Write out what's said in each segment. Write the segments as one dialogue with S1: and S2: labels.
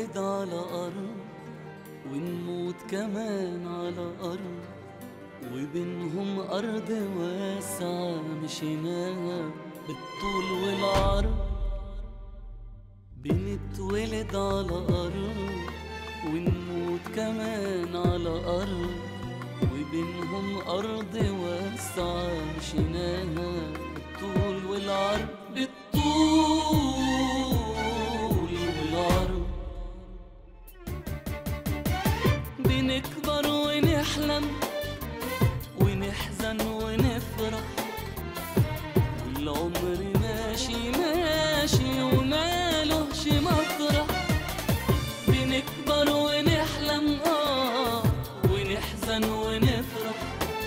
S1: بنتولد على أرض ونموت كمان على أرض، وبينهم أرض واسعة مشيناها بالطول والعرض. بنتولد على أرض ونموت كمان على أرض، وبينهم أرض واسعة مشيناها بالطول والعرض، بالطول والعرض. بنكبر ونحلم ونحزن ونفرح، والعمر ماشي ماشي ومالهش مطرح. بنكبر ونحلم ونحزن ونفرح،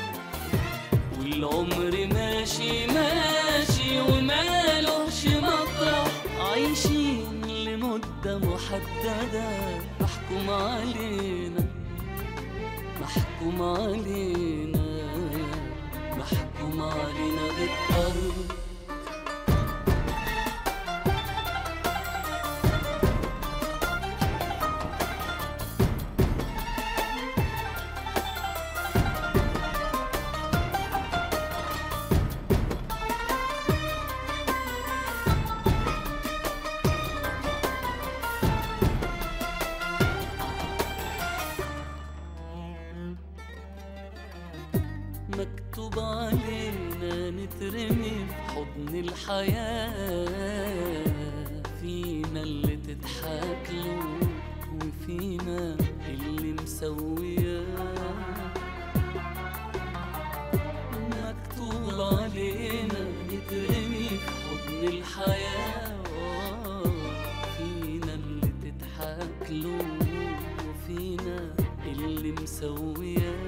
S1: والعمر ماشي ماشي ومالهش مطرح. عايشين لمدة محددة محكوم علينا، محكوم علينا، محكوم علينا بالطرد. مكتوب علينا نترمي في حضن الحياة، فينا اللي تضحك له وفينا اللي مسوياه. مكتوب علينا نترمي في حضن الحياة، فينا اللي تضحك له وفينا اللي مسوياه.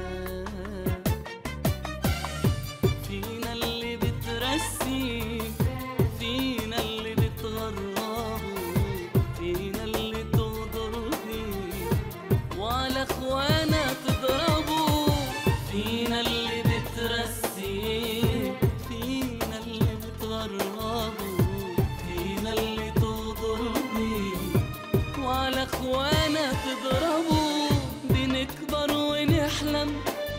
S1: فينا اللي بترسي، فينا اللي بتغربوا، فينا اللي تغدر بيه وعلى اخوانا تضربوا. فينا اللي بترسي، فينا اللي بتغربوا، فينا اللي تغدر بيه وعلى اخوانا تضربوا. بنكبر ونحلم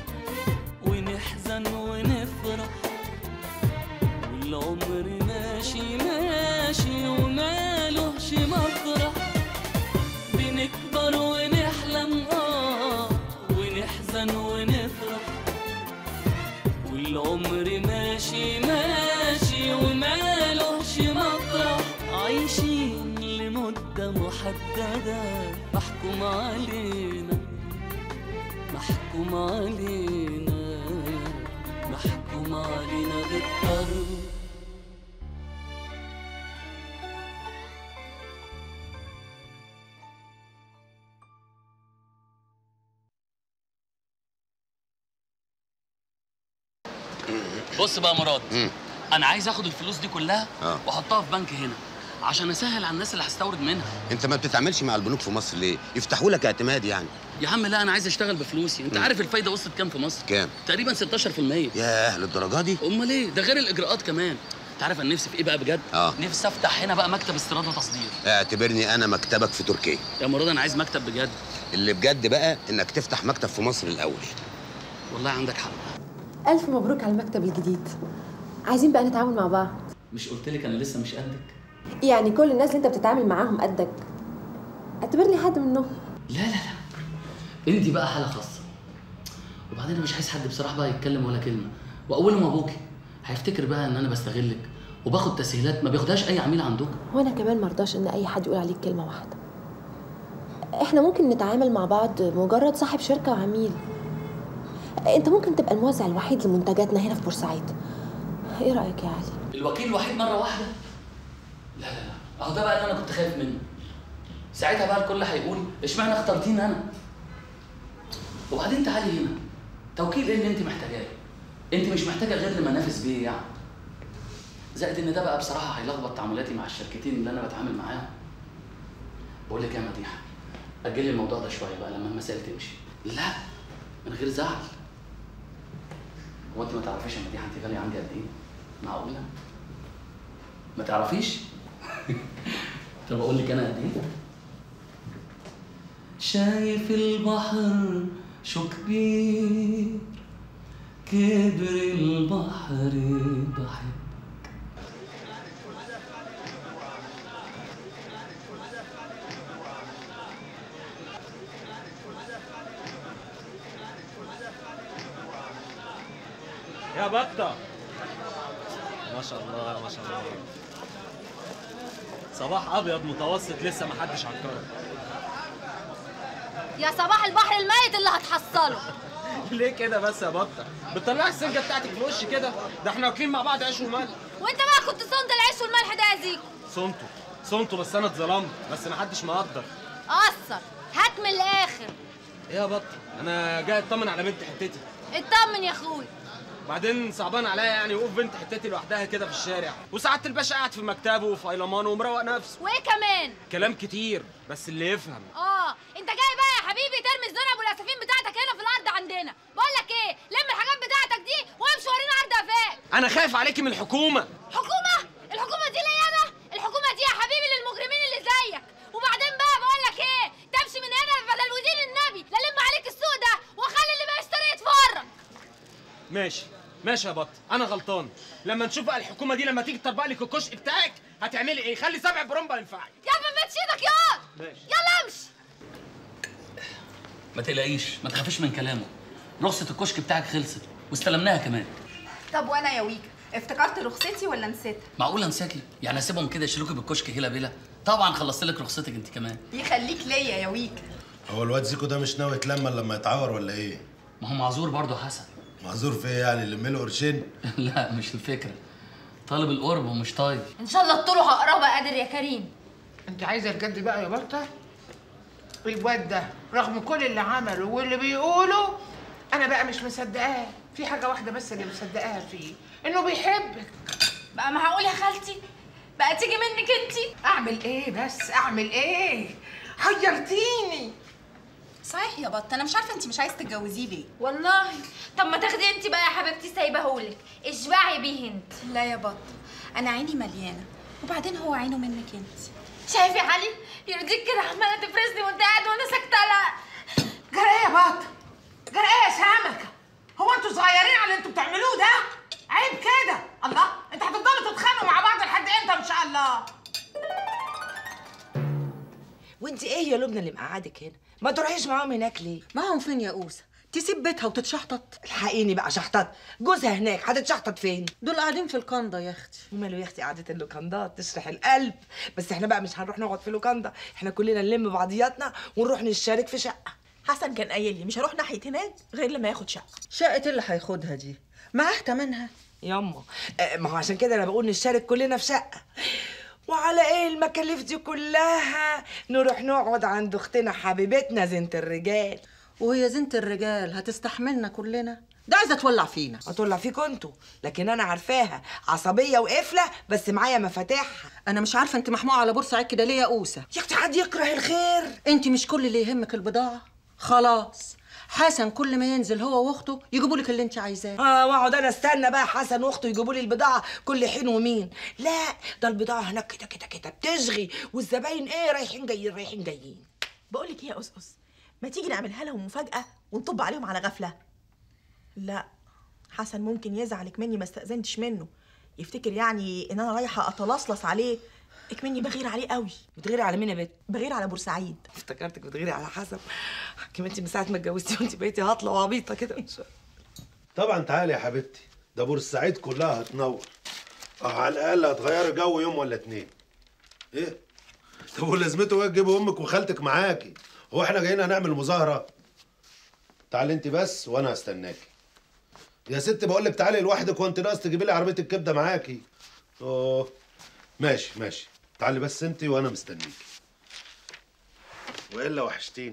S1: ونحزن ونفرح، والعمر ماشي ماشي ومالهش مطرح. بنكبر ونحلم ونحزن ونفرح، والعمر ماشي ماشي ومالهش مطرح. عايشين لمدة محددة محكوم علينا، محكوم علينا، محكوم علينا بالطرد. بص بقى يا مراد، انا عايز اخد الفلوس دي كلها واحطها في بنك هنا عشان اسهل على الناس اللي هستورد منها.
S2: انت ما بتتعاملش مع البنوك في مصر ليه؟ يفتحوا لك اعتماد يعني.
S1: يا عم لا، انا عايز اشتغل بفلوسي. انت عارف الفايده وصلت كام في مصر؟
S2: كام؟
S1: تقريبا 16%.
S2: ياه، للدرجه دي؟
S1: امال ايه؟ ده غير الاجراءات كمان. انت عارف انا نفسي في ايه بقى بجد؟ نفسي افتح هنا بقى مكتب استيراد وتصدير.
S2: اعتبرني انا مكتبك في تركيا.
S1: يا مراد انا عايز مكتب بجد.
S2: اللي بجد بقى انك تفتح مكتب في مصر الاول.
S1: والله عندك حق.
S3: الف مبروك على المكتب الجديد. عايزين بقى نتعاون مع بعض.
S1: مش قلت لك انا لسه مش قدك؟
S3: يعني كل الناس اللي انت بتتعامل معاهم قدك، اعتبرني حد منهم.
S1: لا لا لا، انت بقى حاله خاصه. وبعدين انا مش عايز حد بصراحه بقى يتكلم ولا كلمه، واولهم ابوكي هيفتكر بقى ان انا بستغلك وباخد تسهيلات ما بياخدهاش اي عميل عندكم.
S3: وانا كمان مرضاش ان اي حد يقول عليك كلمه واحده. احنا ممكن نتعامل مع بعض مجرد صاحب شركه وعميل. انت ممكن تبقى الموزع الوحيد لمنتجاتنا هنا في بورسعيد. ايه رايك يا علي؟
S1: الوكيل الوحيد مره واحده؟ لا لا لا، اهو ده بقى اللي انا كنت خايف منه. ساعتها بقى الكل هيقول اشمعنى اخترتيني انا؟ وبعدين تعالي هنا، توكيل ايه اللي انت محتاجاه؟ انت مش محتاجه غير لمنافس بيه يعني. زائد ان ده بقى بصراحه هيلخبط تعاملاتي مع الشركتين اللي انا بتعامل معاهم. بقول لك يا مديحه، اجلي الموضوع ده شويه بقى لما المسائل تمشي. لا، من غير زعل. هو انت ما تعرفيش يا مديحه انت غاليه عندي قد ايه؟ معقوله؟ ما تعرفيش؟ طب اقول لك انا قد ايه؟ شايف البحر شو كبير، كبر البحر بحب.
S4: يا بطة، ما شاء الله ما شاء الله. صباح ابيض متوسط لسه ما حدش عكره.
S5: يا صباح البحر الميت اللي هتحصله.
S4: ليه كده بس يا بطة؟ بتطلعي السنجة بتاعتك في وشي كده؟ ده احنا واكلين مع بعض عيش وملح.
S5: وانت بقى كنت صنت العيش والملح ده يا زيكو.
S4: صنته بس انا اتظلمت، بس ما حدش مقدر.
S5: قصر، هات من الاخر.
S4: ايه يا بطة؟ انا جاي اطمن على بنت حتتي.
S5: اطمن يا اخوي.
S4: بعدين صعبان عليا يعني وقوف بنت حتتي لوحدها كده في الشارع، وسعادة الباشا قاعد في مكتبه وفي ايلمانه ومروق نفسه.
S5: وايه كمان؟
S4: كلام كتير بس اللي يفهم.
S5: انت جاي بقى يا حبيبي ترمي الذنب والاسفين بتاعتك هنا في الارض عندنا. بقول لك ايه، لم الحاجات بتاعتك دي وامشي ورينا عرض قفاك.
S4: انا خايف عليكي من الحكومة.
S5: حكومة؟ الحكومة دي ليا انا؟ الحكومة دي يا حبيبي للمجرمين اللي زيك. وبعدين بقى بقول لك ايه، تمشي من هنا بدل ودين النبي لا لم عليك السوق ده واخلي اللي ما يشتري يتفرج.
S4: ماشي يا بط، انا غلطان. لما نشوف بقى الحكومه دي لما تيجي تطبق لك الكشك بتاعك هتعملي ايه؟ خلي 7 برومبا ينفعك.
S5: يا ابني ما تمدش ايدك ياض.
S4: ماشي
S5: يلا امشي.
S1: ما تقلقيش، ما تخافيش من كلامه. رخصة الكشك بتاعك خلصت واستلمناها كمان.
S6: طب وانا يا ويكا افتكرت رخصتي ولا نسيتها؟
S1: معقولة نساكي؟ يعني اسيبهم كده يشيلوكي بالكشك هلا بلا؟ طبعا خلصت لك رخصتك انت كمان.
S6: يخليك ليا يا ويكا.
S7: هو الواد زيكو ده مش ناوي يتلمن لما يتعور ولا ايه؟
S1: ما هو معذور برضه حسن.
S7: معذور في ايه يعني؟ اللي له قرشين؟
S1: لا مش الفكرة، طالب القرب ومش طايب.
S5: ان شاء الله الطرق هقربها قادر يا كريم.
S8: انت عايزه الجد بقى يا بطه؟ الواد ده رغم كل اللي عمله واللي بيقوله انا بقى مش مصدقاه. في حاجه واحده بس اللي مصدقاها فيه، انه بيحبك.
S5: بقى معقول يا خالتي؟ بقى تيجي منك انتي؟
S8: اعمل ايه بس؟ اعمل ايه؟ حيرتيني.
S6: صحيح يا بطه، انا مش عارفه انت مش عايزه تتجوزيه ليه؟
S5: والله طب ما تاخدي انتي بقى يا حبيبتي سايبهولك، اشبعي بيه انت.
S6: لا يا بطه، انا عيني مليانه، وبعدين هو عينه منك انت.
S5: شايف يا علي؟ يرضيك كده عماله تفرسني وانت قاعد وانا ساكته؟ لا
S8: جرى ايه يا بطه؟ جرى ايه يا سمكه؟ هو انتوا صغيرين على اللي انتوا بتعملوه ده؟ عيب كده. الله، انتوا هتفضلوا تتخانقوا مع بعض لحد امتى ان شاء الله؟
S9: وانت ايه يا لبنى اللي مقعدك هنا؟ ما تروحيش معاهم هناك ليه؟
S10: معاهم فين يا أوسة؟ تسيب بيتها وتتشحطط؟
S9: الحقيني بقى شحطط، جوزها هناك، هتتشحطط فين؟
S10: دول قاعدين في الكندا يا اختي.
S9: وماله يا اختي قعدة اللوكندات تشرح القلب، بس احنا بقى مش هنروح نقعد في لوكندا، احنا كلنا نلم بعضياتنا ونروح نشارك في شقة.
S6: حسن كان قايل لي مش هروح ناحيه هناك غير لما ياخد شقه.
S10: شقة اللي هياخدها دي معاه تمنها.
S9: ياما ما هو عشان كده انا بقول نشارك كلنا في شقة. وعلى ايه المكاليف دي كلها؟ نروح نقعد عند اختنا حبيبتنا زينة الرجال.
S10: وهي زينة الرجال هتستحملنا كلنا؟ ده عايزه تولع فينا.
S9: هتولع فيكوا انتوا، لكن انا عارفاها عصبيه وقفله، بس معايا مفاتيحها.
S10: انا مش عارفه انت محموقه على بورسعيد كده ليه يا اوسه؟
S9: يا اختي حد يكره الخير.
S10: انت مش كل اللي يهمك البضاعه؟ خلاص حسن كل ما ينزل هو واخته يجيبوا لك اللي انت عايزاه.
S9: واقعد انا استنى بقى حسن واخته يجيبوا لي البضاعه كل حين ومين؟ لا، ده البضاعه هناك كده كده كده بتشغي، والزباين ايه رايحين جايين رايحين جايين.
S6: بقول لك ايه يا أسقس، ما تيجي نعملها لهم مفاجاه ونطب عليهم على غفله؟ لا، حسن ممكن يزعلك مني ما استأذنتش منه، يفتكر يعني ان انا رايحه اتلصلص عليه. اكمني بغير عليه قوي.
S9: بتغيري على مين يا بت؟
S6: بغير على بورسعيد.
S9: افتكرتك بتغيري على حسن. كمان من ساعه ما اتجوزتي وانت بقيتي هطله وعبيطه كده.
S7: طبعا تعالي يا حبيبتي، ده بورسعيد كلها هتنور. على الاقل هتغيري جو يوم ولا اتنين. ايه؟ طب ولازمته ايه تجيبي امك وخالتك معاكي؟ هو احنا جايين هنعمل مظاهره؟ تعالي انت بس وانا هستناكي. يا ست بقول لك تعالي لوحدك، وانت ناقص تجيبي لي عربيه الكبده معاكي. ماشي ماشي، تعالي بس انت وانا مستنيكي. والا وحشتيني.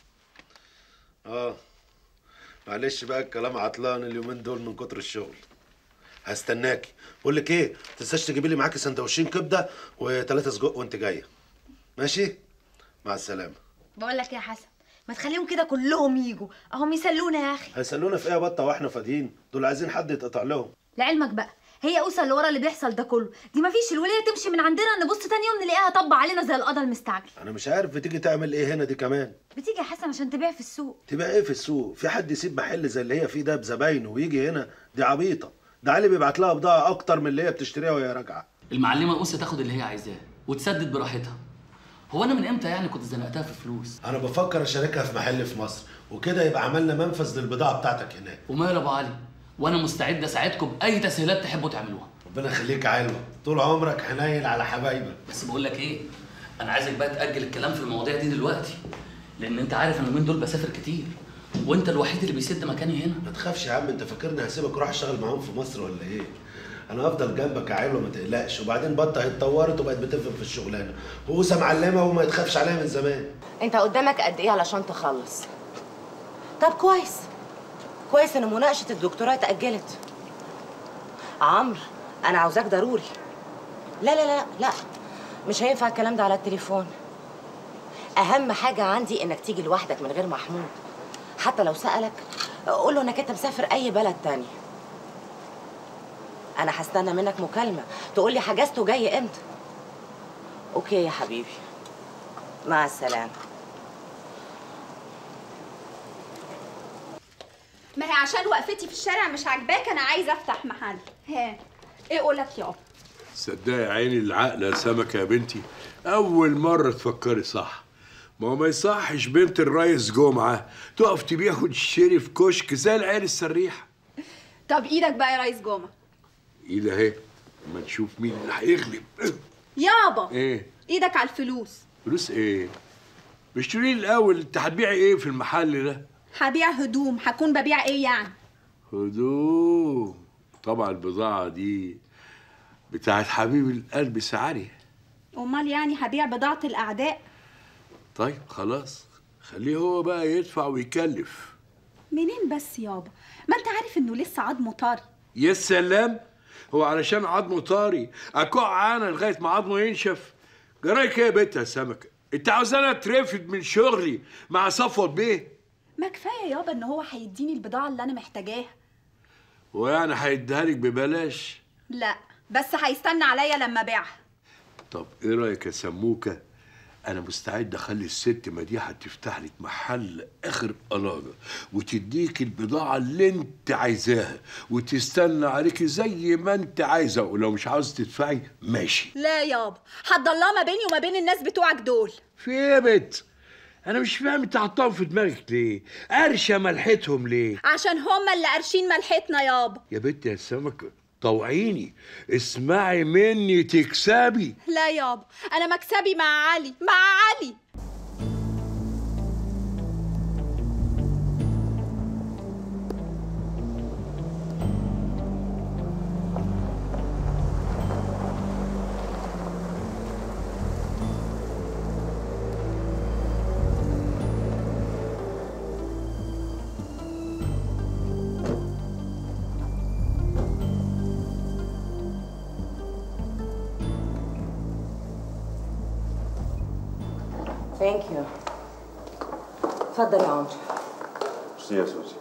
S7: معلش بقى الكلام عطلان اليومين دول من كتر الشغل. هستناكي. بقول لك ايه، ما تنساش تجيبي لي معاكي سندوتشين كبده و3 سجق وانت جايه. ماشي؟ مع السلامه.
S5: بقول لك يا حسن، ما تخليهم كده كلهم يجوا اهم يسلونا يا اخي.
S7: هيسلونا في ايه يا بطه واحنا فاضيين؟ دول عايزين حد يتقطع لهم.
S5: لعلمك بقى هي قوسه اللي ورا اللي بيحصل ده كله. دي مفيش الوليه تمشي من عندنا نبص تاني يوم نلاقيها طبع علينا زي القضا المستعجل.
S7: انا مش عارف بتيجي تعمل ايه هنا دي كمان.
S5: بتيجي يا حسن عشان تبيع في السوق.
S7: تبيع ايه في السوق؟ في حد يسيب محل زي اللي هي فيه ده بزباينه ويجي هنا؟ دي عبيطه. ده علي بيبعت لها بضاعه اكتر من اللي هي بتشتريها وهي راجعه.
S1: المعلمه قوسه تاخد اللي هي عايزاه وتسدد براحتها. هو انا من امتى يعني كنت زنقتها في فلوس؟
S7: انا بفكر اشاركها في محل في مصر وكده يبقى عملنا منفذ للبضاعه بتاعتك هناك.
S1: وماله ابو علي، وانا مستعد اساعدكم باي تسهيلات تحبوا تعملوها.
S7: ربنا يخليك يا علوه، طول عمرك حنين على حبايبك.
S1: بس بقول لك ايه، انا عايزك بقى تاجل الكلام في المواضيع دي دلوقتي، لان انت عارف انا اليومين دول بسافر كتير وانت الوحيد اللي بيسد مكاني هنا.
S7: ما تخافش يا عم، انت فاكرني هسيبك اروح اشتغل معاهم في مصر ولا ايه؟ انا هفضل جنبك يا علوه ما تقلقش. وبعدين بطه اتطورت وبقت بتفهم في الشغلانه، وقوسه معلمه وما يتخافش عليها من زمان.
S11: انت قدامك قد ايه علشان تخلص؟ طب كويس كويس ان مناقشه الدكتوراه اتاجلت. عمرو انا عاوزاك ضروري. لا لا لا لا مش هينفع الكلام ده على التليفون. اهم حاجه عندي انك تيجي لوحدك من غير محمود. حتى لو سالك قول له انك انت مسافر اي بلد تاني. انا هستنى منك مكالمه تقول لي حجزت وجاي امتى. اوكي يا حبيبي، مع السلامه.
S12: ما هي عشان وقفتي في الشارع مش عاجباك انا عايزه افتح محل. ها ايه قولك يابا؟
S13: صدقي عيني العقل يا سمكه يا بنتي، اول مره تفكري صح. ما يصحش بنت الريس جمعه تقف تبيع وتشتري في كشك زي العيال السريحه.
S12: طب ايدك بقى يا ريس جمعه.
S13: ايد اهي، اما نشوف مين اللي هيغلب.
S12: يابا
S13: ايه؟
S12: ايدك على الفلوس.
S13: فلوس ايه؟ مش تقولي الاول انت هتبيعي ايه في المحل ده؟
S12: هبيع هدوم. هكون ببيع ايه يعني؟
S13: هدوم. طبعا البضاعه دي بتاعت حبيب القلب سعري.
S12: امال يعني هبيع بضاعه الاعداء؟
S13: طيب خلاص خليه هو بقى يدفع ويكلف.
S12: منين بس يابا؟ ما انت عارف انه لسه عظمه طري.
S13: يا سلام، هو علشان عظمه طري اكوع انا لغايه ما عظمه ينشف؟ جرايك ايه يا بنت يا سمكه؟ انت عاوزاني اترفد من شغلي مع صفوت بيه؟
S12: ما كفايه يابا ان هو هيديني البضاعه اللي انا محتاجاها.
S13: ويعني هيديها لك ببلاش؟
S12: لا بس هيستنى عليا لما ابيعها.
S13: طب ايه رايك يا سموكه؟ انا مستعد اخلي الست مديحه تفتح لك محل اخر قلاجه وتديك البضاعه اللي انت عايزاها وتستنى عليكي زي ما انت عايزه، ولو مش عاوز تدفعي ماشي.
S12: لا يابا، هتضلها ما بيني وما بين الناس بتوعك دول.
S13: في ايه يا بنت؟ انا مش فاهم انت حطاهم في دماغك ليه؟ قرشه ملحتهم ليه؟
S12: عشان هما اللي قارشين ملحتنا يابا.
S13: يا بنت يا سمكه طوعيني، اسمعي مني تكسبي.
S12: لا يابا، انا مكسبي مع علي، مع علي.
S11: ثانك يو. اتفضل يا عمرو.
S14: ميرسي يا سوزي.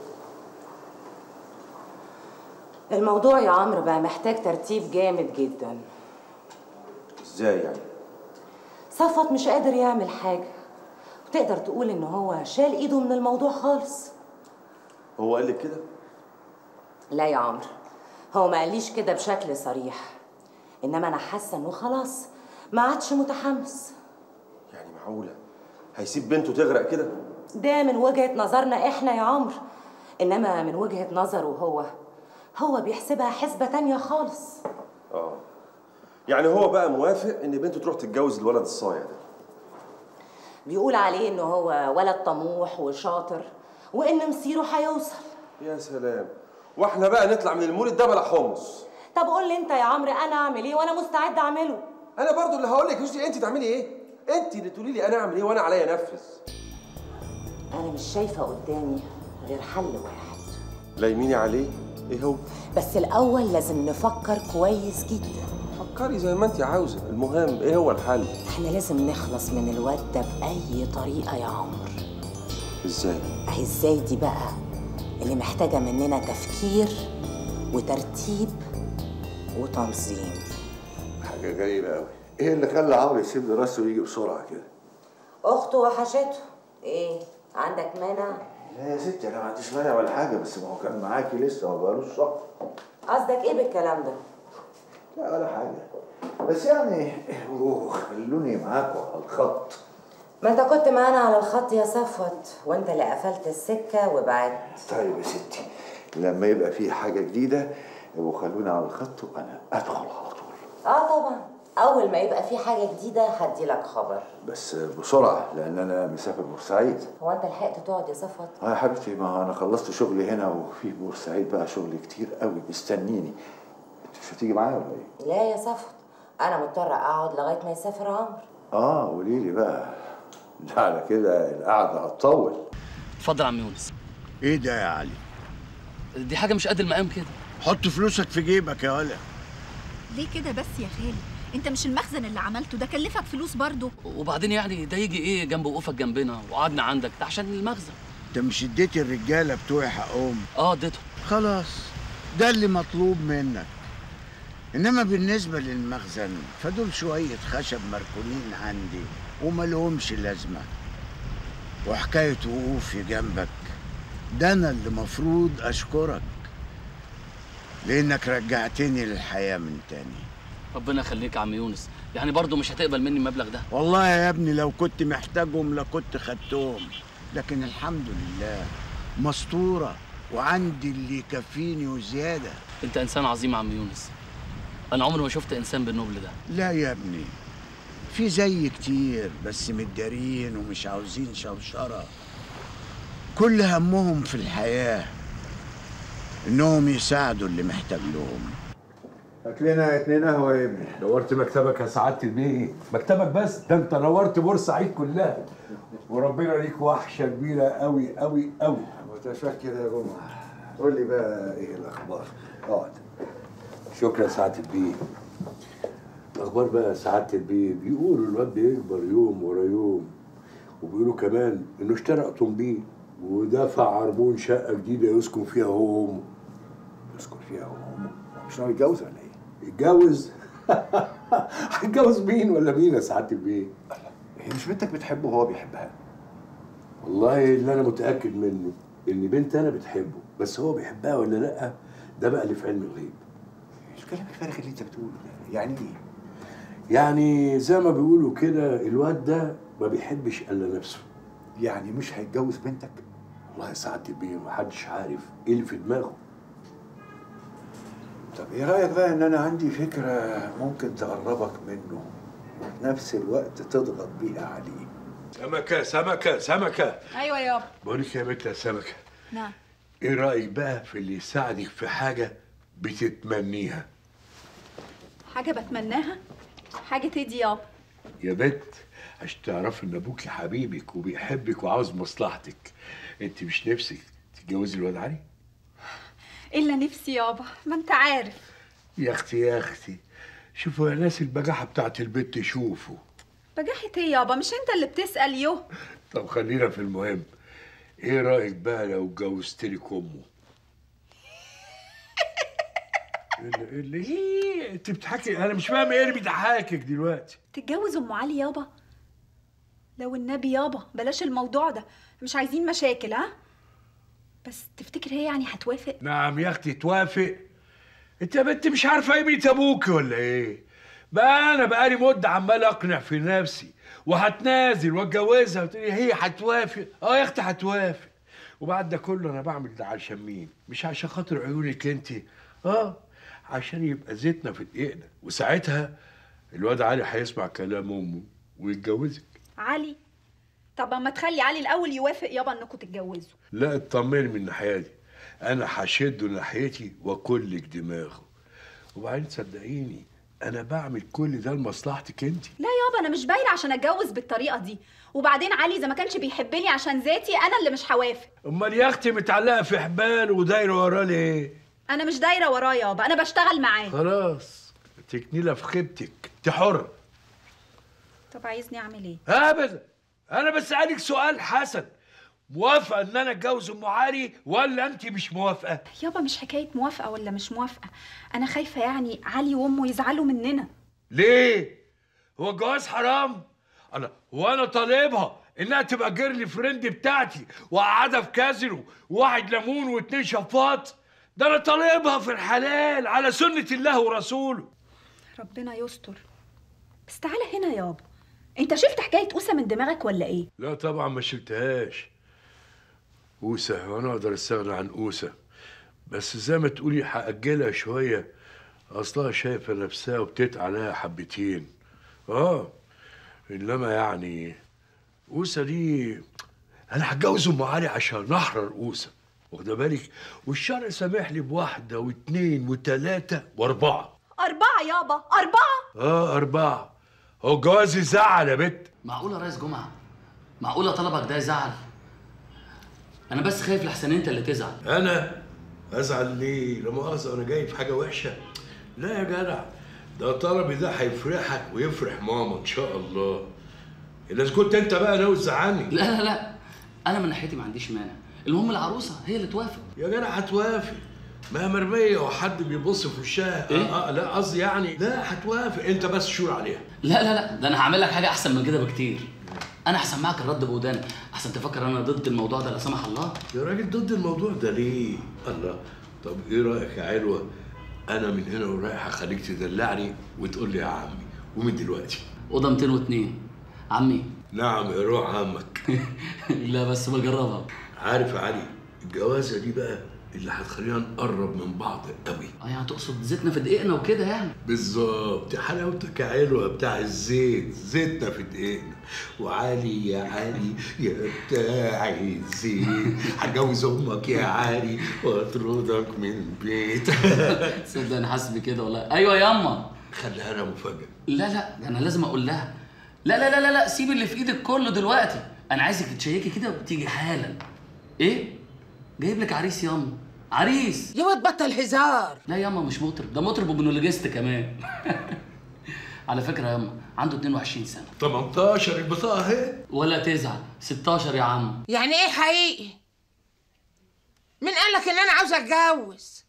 S11: الموضوع يا عمرو بقى محتاج ترتيب جامد جدا.
S14: ازاي يعني؟
S11: صفوت مش قادر يعمل حاجه، وتقدر تقول ان هو شال ايده من الموضوع خالص.
S14: هو قال لك كده؟
S11: لا يا عمرو، هو ما قاليش كده بشكل صريح، انما انا حاسه انه خلاص ما عادش متحمس.
S14: يعني معقوله هيسيب بنته تغرق كده؟
S11: ده من وجهه نظرنا احنا يا عمرو، انما من وجهه نظره هو بيحسبها حسبه تانية خالص.
S14: يعني هو بقى موافق ان بنته تروح تتجوز الولد الصايع ده؟
S11: بيقول عليه انه هو ولد طموح وشاطر وان مصيره هيوصل.
S14: يا سلام، واحنا بقى نطلع من المولد ده بلا حمص.
S11: طب قول لي انت يا عمرو انا اعمل ايه وانا مستعد اعمله.
S14: انا برضو اللي هقول لك يا انت تعملي ايه؟ انت اللي تقولي لي انا اعمل ايه وانا عليا انفذ.
S11: انا مش شايفه قدامي غير حل واحد.
S14: لا يميني عليه. ايه هو؟
S11: بس الاول لازم نفكر كويس جدا.
S14: فكري زي ما انت عاوزه، المهم ايه هو الحل؟
S11: احنا لازم نخلص من الواد ده باي طريقه يا عمرو.
S14: ازاي؟
S11: ازاي دي بقى اللي محتاجه مننا تفكير وترتيب وتنظيم.
S15: حاجه غريبه قوي. ايه اللي خلى عمرو يسيب دراسته ويجي بسرعه كده؟
S11: اخته وحشته. ايه عندك مانع؟
S15: لا يا ستي انا ما عنديش مانع ولا حاجه، بس ما هو كان معاكي لسه ما بقالوش شهر.
S11: قصدك ايه بالكلام ده؟
S15: لا ولا حاجه، بس يعني خلوني معاكوا على الخط.
S11: ما انت كنت معانا على الخط يا صفوت، وانت اللي قفلت السكه وبعدت.
S15: طيب يا ستي لما يبقى في حاجه جديده يبقوا خلوني على الخط وانا ادخل على طول.
S11: طبعا، اول ما يبقى في حاجه جديده هديلك خبر،
S15: بس بسرعه لان انا مسافر بورسعيد.
S11: هو انت لحقت تقعد يا صفوت؟
S15: يا حبيبتي ما انا خلصت شغلي هنا، وفي بورسعيد بقى شغل كتير قوي مستنيني. انت مش هتيجي معايا ولا ايه؟
S11: لا يا صفوت، انا مضطره اقعد لغايه ما يسافر عمرو.
S15: قولي لي بقى، ده على كده القعده هتطول.
S1: اتفضل يا عم يونس.
S16: ايه ده يا علي؟
S1: دي حاجه مش قد المقام كده.
S16: حط فلوسك في جيبك يا ولا.
S12: ليه كده بس يا خالي؟ انت مش المخزن اللي عملته ده كلفك فلوس برضه؟
S1: وبعدين يعني ده يجي ايه جنب وقوفك جنبنا وقعدنا عندك ده عشان المخزن.
S16: انت مش اديت الرجاله بتوعي حقهم؟
S1: اديتهم.
S16: خلاص ده اللي مطلوب منك. انما بالنسبه للمخزن فدول شويه خشب مركونين عندي ومالهمش لازمه. وحكايه وقوفي جنبك ده انا اللي مفروض اشكرك، لانك رجعتني للحياه من تاني.
S1: ربنا يخليك يا عم يونس، يعني برضه مش هتقبل مني المبلغ ده؟
S16: والله يا ابني لو كنت محتاجهم لكنت خدتهم، لكن الحمد لله مستوره وعندي اللي يكفيني وزياده.
S1: انت انسان عظيم يا عم يونس، انا عمري ما شفت انسان بالنبل ده.
S16: لا يا ابني، في زي كتير بس متدارين ومش عاوزين شوشره. كل همهم في الحياه انهم يساعدوا اللي محتاج لهم.
S13: هات لنا 2 قهوه يا ابني. نورت مكتبك يا سعاده البيه. مكتبك بس ده انت نورت بورسعيد كلها، وربنا ليك وحشه كبيره قوي قوي قوي.
S15: متشكر يا جمعه. قول لي بقى ايه الاخبار؟ اقعد.
S13: شكرا يا سعاده البيه. الاخبار بقى يا سعاده البيه، بيقولوا الواد بيكبر يوم ورا يوم، وبيقولوا كمان انه اشترى اوتومبيل ودفع عربون شقه جديده يسكن فيها هو وامه.
S15: يسكن فيها هو وامه؟ مش ناوي يتجوز ولا ايه؟
S13: يتجوز؟ هيتجوز مين ولا مين يا سعاده البيه؟
S15: هي مش بنتك بتحبه وهو بيحبها؟
S13: والله اللي انا متاكد منه ان بنت انا بتحبه، بس هو بيحبها ولا لا ده بقى اللي في علم الغيب.
S15: الكلام الفارغ اللي انت بتقوله ده يعني ايه؟
S13: يعني زي ما بيقولوا كده الواد ده ما بيحبش الا نفسه.
S15: يعني مش هيتجوز بنتك؟
S13: والله يا سعاده البيه محدش عارف ايه اللي في دماغه.
S15: طب ايه رايك بقى ان انا عندي فكره ممكن تقربك منه وفي نفس الوقت تضغط بيها عليه.
S13: سمكه سمكه سمكه.
S12: ايوه يابا.
S13: بقول لك يا بنت يا سمكه،
S12: نعم.
S13: ايه رايك بقى في اللي يساعدك في حاجه بتتمنيها؟
S12: حاجه بتمناها؟ حاجه ايه دي يابا؟
S13: يا بنت عشان تعرفي ان ابوكي حبيبك وبيحبك وعاوز مصلحتك، انت مش نفسك تتجوزي الواد علي؟
S12: الا نفسي يابا، ما انت عارف.
S13: يا اختي يا اختي، شوفوا يا ناس البجاحه بتاعت البنت، شوفوا.
S12: بجاحة ايه يابا؟ مش انت اللي بتسأل يوه.
S13: طب خلينا في المهم، ايه رايك بقى لو اتجوزتلك امه؟ ايه انت بتضحكي؟ انا مش فاهم ايه اللي بيضحكك دلوقتي.
S12: تتجوز ام علي يابا؟ لو النبي يابا بلاش الموضوع ده، مش عايزين مشاكل. ها بس تفتكر هي يعني هتوافق؟
S13: نعم يا اختي توافق. انت يا بنت مش عارفه قيمه ابوكي ولا ايه؟ بقى انا بقالي مده عمال اقنع في نفسي وهتنازل واتجوزها، وتقولي هي هتوافق. يا اختي هتوافق. وبعد ده كله انا بعمل ده عشان مين؟ مش عشان خاطر عيونك انت، عشان يبقى زيتنا في دقيقنا، وساعتها الواد علي هيسمع كلام امه ويتجوزك.
S12: علي؟ طب ما تخلي علي الاول يوافق يابا انكم تتجوزوا.
S13: لا اطمني من الناحيه دي، انا هشده ناحيتي واكلك دماغه. وبعدين صدقيني انا بعمل كل ده لمصلحتك انت.
S12: لا يابا انا مش بايره عشان اتجوز بالطريقه دي، وبعدين علي اذا ما كانش بيحبني عشان ذاتي انا اللي مش هوافق.
S13: امال يا اختي متعلقه في حبال ودايره وراه ليه؟
S12: انا مش دايره وراه يابا، انا بشتغل معاه.
S13: خلاص تكنيله في خيبتك، انت حره.
S12: طب عايزني اعمل ايه؟
S13: ابدا، انا بسالك سؤال حسن، موافقه ان انا اتجوز ام علي ولا انت مش موافقه؟
S12: يابا مش حكايه موافقه ولا مش موافقه، انا خايفه يعني علي وامه يزعلوا مننا.
S13: ليه؟ هو الجواز حرام؟ وانا طالبها انها تبقى جيرلي فريند بتاعتي وقعدها في كازينو وواحد ليمون واتنين شفاط؟ ده انا طالبها في الحلال على سنه الله ورسوله.
S12: ربنا يستر. بس تعالى هنا يابا، انت شلت حكايه اوسه من دماغك ولا ايه؟
S13: لا طبعا ما شلتهاش. اوسه وانا اقدر استغنى عن اوسه، بس زي ما تقولي هاجلها شويه، اصلها شايفه نفسها وبتتقع عليها حبتين. انما يعني اوسه دي انا هتجوز ام علي عشان احرر اوسه، واخده بالك؟ والشرع سامح لي بواحده واثنين وثلاثه واربعه.
S12: 4 يابا، 4؟
S13: 4. هو الجواز يزعل يا بت؟
S1: معقوله يا ريس جمعه؟ معقوله طلبك ده يزعل؟ انا بس خايف لحسن انت اللي تزعل.
S13: انا ازعل ليه؟ لا مؤاخذه انا جاي في حاجه وحشه؟ لا يا جدع، ده طلبي ده هيفرحك ويفرح ماما ان شاء الله. اذا كنت انت بقى ناوي تزعلني.
S1: لا انا من ناحيتي ما عنديش مانع، المهم العروسه هي اللي توافق.
S13: يا جدع هتوافق، ما هي مرميه وحد بيبص في وشها.
S1: إيه؟
S13: لا قصدي يعني لا هتوافق، انت بس شور عليها.
S1: لا ده انا هعمل لك حاجه احسن من كده بكتير. انا هسمعك الرد بودانك احسن تفكر انا ضد الموضوع ده لا سمح الله.
S13: يا راجل ضد الموضوع ده ليه؟ الله، طب ايه رايك يا علوه؟ انا من هنا ورايح هخليك تدلعني وتقول لي يا عمي، ومن دلوقتي
S1: اوضه 202 عمي.
S13: نعم يا روح عمك.
S1: لا بس بجربها.
S13: عارف يا علي، الجوازه دي بقى اللي هتخلينا نقرب من بعض قوي.
S1: يعني تقصد زيتنا في دقيقنا وكده يعني؟
S13: بالظبط، حلاوتك يا علوه بتاع الزيت، زيتنا في دقيقنا. وعلي يا علي يا بتاع الزيت، هتجوز امك يا علي واطردك من البيت.
S1: تصدق انا حاسس بكده والله. ايوه ياما،
S13: خليها لها مفاجاه.
S1: لا انا لازم اقول لها. لا سيب اللي في ايدك كله دلوقتي، انا عايزك تشيكي كده وتيجي حالا. ايه؟ جايب لك عريس ياما، عريس.
S8: يا واد بطل هزار.
S1: لا ياما مش مطرب، ده مطرب وبنولوجيست كمان. على فكره ياما عنده 22 سنه.
S13: 18 البطاقه اهي.
S1: ولا تزعل، 16 يا عم.
S8: يعني ايه حقيقي؟ مين قال لك ان انا عاوزه اتجوز؟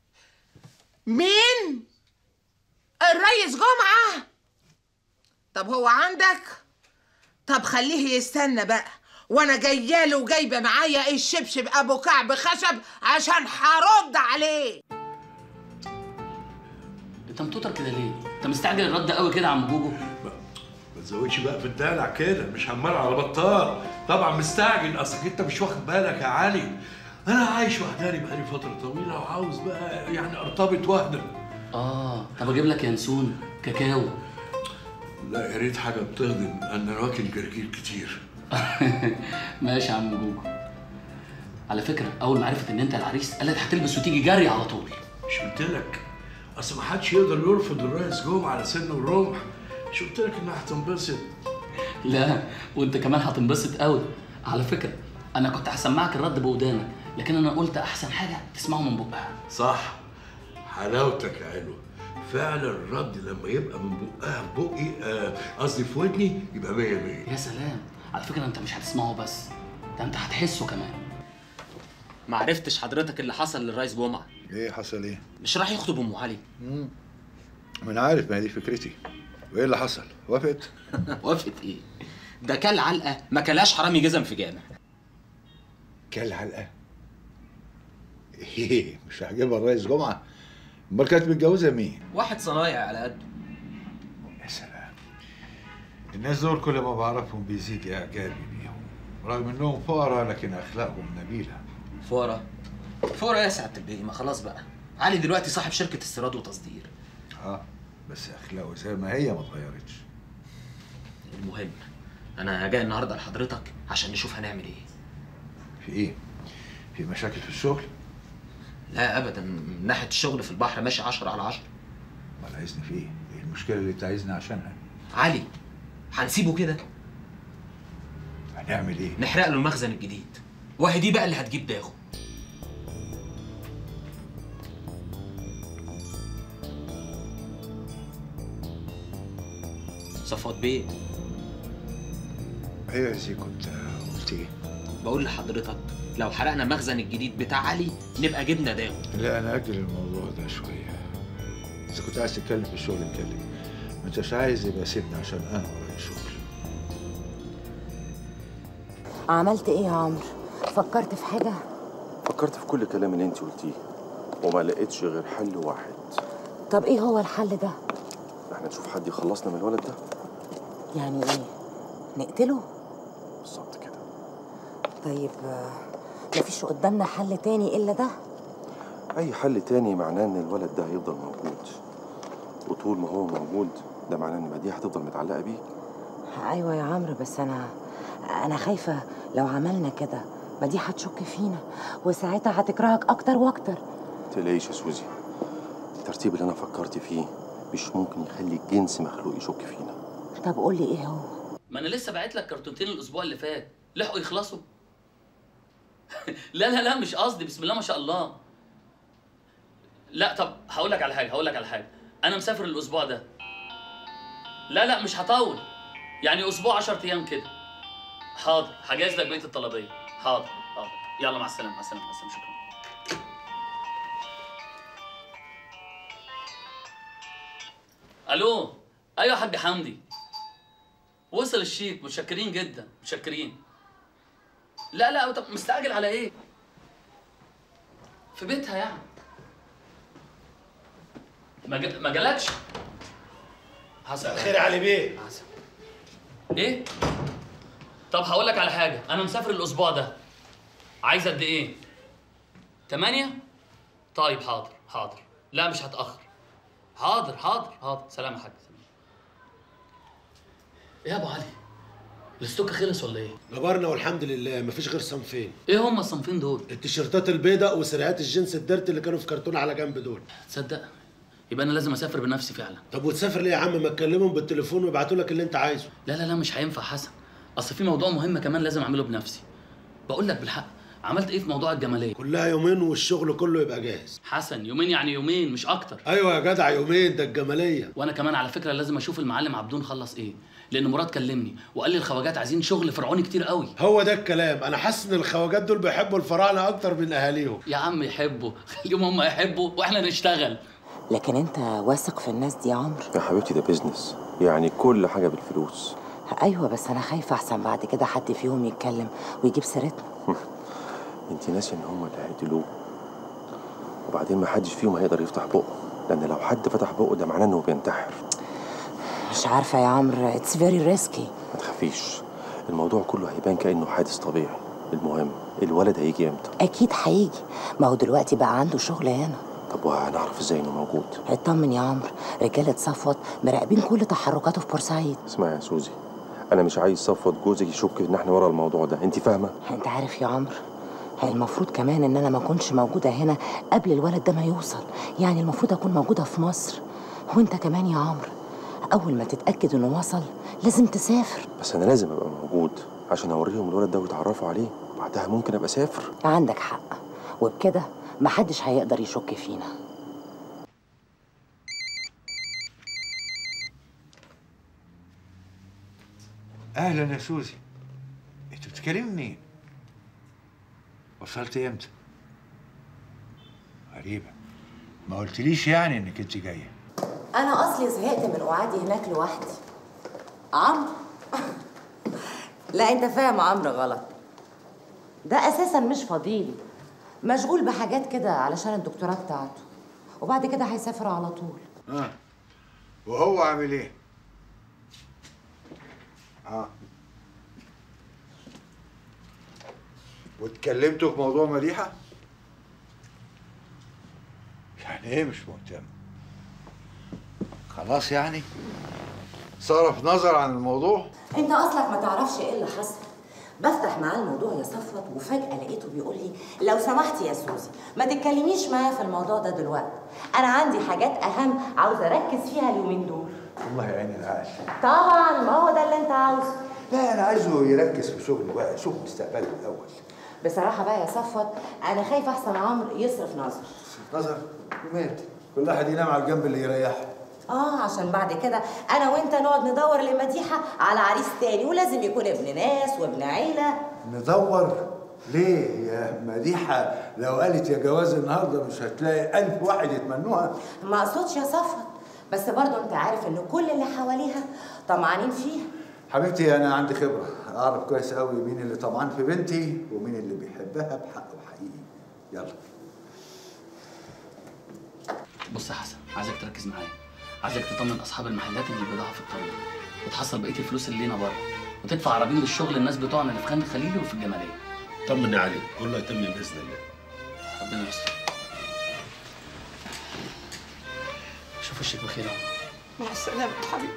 S8: مين؟ الريس جمعه؟ طب هو عندك؟ طب خليه يستنى بقى، وانا جايه له وجايبه معايا الشبشب ابو كعب خشب عشان هرد عليه.
S1: انت متوتر كده ليه؟ انت مستعجل الرد قوي كده يا عم جوجو؟
S13: ما تزودش بقى في الدلع كده، مش همال على بطال. طبعا مستعجل، اصلك انت مش واخد بالك يا علي، انا عايش وحداني بقالي فتره طويله وعاوز بقى يعني ارتبط واهدى.
S1: طب اجيب لك ينسون كاكاو؟
S13: لا يا ريت حاجه بتهضم، انا واكل جرجير كتير.
S1: ماشي يا عم جوجو. على فكره اول ما عرفت ان انت العريس قالت هتلبس وتيجي جري على طول.
S13: مش قلت لك؟ اصل ما حدش يقدر يرفض الريس جمعه على سن الرمح. مش قلت لك انها هتنبسط؟
S1: لا وانت كمان هتنبسط قوي. على فكره انا كنت هسمعك الرد بودانك، لكن انا قلت احسن حاجه تسمعه من بقها.
S13: صح، حلاوتك يا علوه. فعلا الرد لما يبقى من بقها بقي، قصدي في ودني، يبقى 100
S1: يا سلام. على فكره انت مش هتسمعه بس، ده انت هتحسه كمان.
S4: ما عرفتش حضرتك اللي حصل للريس جمعه؟
S15: ايه حصل ايه؟
S4: مش راح يخطب ام علي؟
S15: ما انا عارف، ما هي دي فكرتي. وايه اللي حصل؟ وافقت؟
S4: وافقت ايه؟ ده كل علقه ما كلاش حرامي جزم في جامع.
S15: كل علقه؟ ايه مش هجيبها الريس جمعه؟ امال كانت متجوزه مين؟
S4: واحد صنايعي على قده.
S15: يا سلام، الناس دول كل ما بعرفهم بيزيد اعجابي بيهم، رغم انهم فقراء لكن اخلاقهم نبيله.
S4: فقراء يا سعاده البيه، ما خلاص بقى، علي دلوقتي صاحب شركه استيراد وتصدير.
S15: بس اخلاقه زي ما هي ما اتغيرتش.
S4: المهم انا جاي النهارده لحضرتك عشان نشوف هنعمل ايه.
S15: في ايه؟ في مشاكل في الشغل؟
S4: لا ابدا، من ناحيه الشغل في البحر ماشي 10 على 10.
S15: امال عايزني في ايه؟ ايه المشكله اللي انت عايزني عشانها؟
S4: علي هنسيبه كده؟
S15: هنعمل ايه؟
S4: نحرق له المخزن الجديد، وهي دي بقى اللي هتجيب داغه. صفوت بيه.
S15: ايوه يا زي، كنت قلت ايه؟
S4: بقول لحضرتك لو حرقنا مخزن الجديد بتاع علي نبقى جبنا داو.
S15: لا انا اجل الموضوع ده شويه. اذا كنت عايز تتكلم في الشغل اتكلم، ما انتش عايز يبقى سيبني عشان انا ورايا شغل.
S11: عملت ايه يا عمرو؟ فكرت في حاجه؟
S14: فكرت في كل كلام اللي انت قلتيه وما لقيتش غير حل واحد.
S11: طب ايه هو الحل ده؟
S14: احنا نشوف حد يخلصنا من الولد ده.
S11: يعني ايه؟ نقتله؟
S14: بالظبط كده.
S11: طيب مفيش قدامنا حل تاني الا ده؟
S14: اي حل تاني معناه ان الولد ده هيفضل موجود، وطول ما هو موجود ده معناه ان مديحه هتفضل متعلقه بيه.
S11: ايوه يا عمرو، بس انا خايفه لو عملنا كده مديحه هتشك فينا وساعتها هتكرهك اكتر واكتر.
S14: متقلقيش يا سوزي، الترتيب اللي انا فكرت فيه مش ممكن يخلي الجنس مخلوق يشك فينا.
S11: طب قول لي ايه هو؟
S1: ما انا لسه باعت لك كرتونتين الاسبوع اللي فات، لحقوا يخلصوا؟ لا لا لا مش قصدي، بسم الله ما شاء الله. لا طب هقول لك على حاجه، انا مسافر الاسبوع ده. لا لا مش هطول، يعني اسبوع 10 ايام كده. حاضر هجهز لك بقيه الطلبيه. حاضر يلا مع السلامه شكرا. الو ايوه يا حاج حمدي، وصل الشيك، متشكرين جدا متشكرين. لا طب مستعجل على ايه؟ في بيتها يعني. ما جالكش؟
S7: مساء الخير يا علي بيه.
S1: ايه؟ طب هقول لك على حاجه، انا مسافر الاسبوع ده. عايز قد ايه؟ 8؟ طيب حاضر. لا مش هتاخر. حاضر. سلام يا حاج. ايه يا ابو علي؟ الاستوك خلص ولا ايه؟
S7: جبرنا والحمد لله، مفيش غير صنفين.
S1: ايه هما الصنفين دول؟
S7: التيشيرتات البيضاء وسريهات الجنس الديرت اللي كانوا في كرتون على جنب دول.
S1: تصدق يبقى انا لازم اسافر بنفسي فعلا.
S7: طب وتسافر ليه يا عم؟ ما تكلمهم بالتليفون ويبعتوا لك اللي انت عايزه.
S1: لا مش هينفع حسن، اصل في موضوع مهم كمان لازم اعمله بنفسي. بقول لك بالحق، عملت ايه في موضوع الجماليه؟
S7: كلها يومين والشغل كله يبقى جاهز.
S1: حسن يومين يعني يومين مش اكتر.
S7: ايوه يا جدع يومين، ده الجماليه.
S1: وانا كمان على فكره لازم اشوف المعلم عبدون خلص ايه، لان مراد كلمني وقال لي الخواجات عايزين شغل فرعوني كتير قوي.
S7: هو ده الكلام، انا حاسس ان الخواجات دول بيحبوا الفراعنه اكتر من اهاليهم.
S1: يا عم يحبوا، خليهم هم يحبوا واحنا نشتغل.
S11: لكن انت واثق في الناس دي يا عمرو؟
S14: يا حبيبتي ده بيزنس، يعني كل حاجه بالفلوس.
S11: ايوه بس انا خايفه احسن بعد كده حد فيهم يتكلم ويجيب سيرتنا.
S14: انت ناسي ان هم اللي هيقتلوه، وبعدين ما حدش فيهم هيقدر يفتح بقه، لان لو حد فتح بقه ده معناه انه بينتحر.
S11: مش عارفه يا عمرو، اتس فيري ريسكي.
S14: ما تخافيش، الموضوع كله هيبان كانه حادث طبيعي. المهم الولد هيجي امتى؟
S11: اكيد هيجي، ما هو دلوقتي بقى عنده شغل هنا.
S14: طب وهنعرف ازاي انه موجود؟
S11: اطمن يا عمرو، رجاله صفوت مراقبين كل تحركاته في بورسعيد.
S14: اسمعي يا سوزي، انا مش عايز صفوت جوزك يشك ان احنا ورا الموضوع ده، انت فاهمه؟
S11: انت عارف يا عمرو، المفروض كمان ان انا ما اكونش موجوده هنا قبل الولد ده ما يوصل، يعني المفروض اكون موجوده في مصر. وانت كمان يا عمرو اول ما تتاكد انه وصل لازم تسافر.
S14: بس انا لازم ابقى موجود عشان اوريهم الولد ده ويتعرفوا عليه، بعدها ممكن ابقى اسافر.
S11: عندك حق، وبكده محدش هيقدر يشك فينا.
S15: اهلا يا سوزي، انت بتتكلمي منين؟ وصلت امتى؟ غريبة، ما قلتليش يعني انك انت جاية.
S11: انا اصلي زهقت من قعدي هناك لوحدي. عمرو لا انت فاهم عمرو غلط، ده اساسا مش فضيلي، مشغول بحاجات كده علشان الدكتوراه بتاعته، وبعد كده هيسافر على طول.
S15: وهو عامل ايه؟ واتكلمتوا في موضوع مديحة؟ يعني ايه مش مهتم؟ خلاص يعني صرف نظر عن الموضوع؟
S11: انت اصلك ما تعرفش ايه اللي حصل. بفتح معاه الموضوع يا صفوت وفجأة لقيته بيقول لي لو سمحتي يا سوزي ما تتكلميش معايا في الموضوع ده دلوقتي، انا عندي حاجات اهم عاوزه اركز فيها اليومين دول.
S15: والله يا عيني العقل.
S11: طبعا ما هو ده اللي انت عاوزه.
S15: لا انا عايزه يركز في شغله بقى، شوف مستقبله الاول.
S11: بصراحه بقى يا صفوت انا خايفه احسن عمرو يصرف نظر.
S15: نظر؟ مات، كل واحد ينام على الجنب اللي يريحه.
S11: عشان بعد كده انا وانت نقعد ندور لمديحه على عريس تاني، ولازم يكون ابن ناس وابن عيله.
S15: ندور ليه يا مديحة؟ لو قالت يا جواز النهارده مش هتلاقي 1000 واحد يتمنوها.
S11: ما اقصدش يا صفوت، بس برضه انت عارف ان كل اللي حواليها طمعانين فيها.
S15: حبيبتي انا عندي خبرة، اعرف كويس قوي مين اللي طمعان في بنتي ومين اللي بيحبها بحق وحقيقي. يلا.
S1: بص يا حسن، عايزك تركز معايا، عايزك تطمن اصحاب المحلات اللي البضاعه في الطريق، وتحصل بقيه الفلوس اللي لينا بره، وتدفع عربين للشغل الناس بتوعنا اللي في خان الخليلي وفي الجماليه.
S7: طمني عليك، كله هيتم باذن الله.
S1: ربنا يستر. شوف وشك بخير اهو.
S8: مع السلامة يا حبيبي.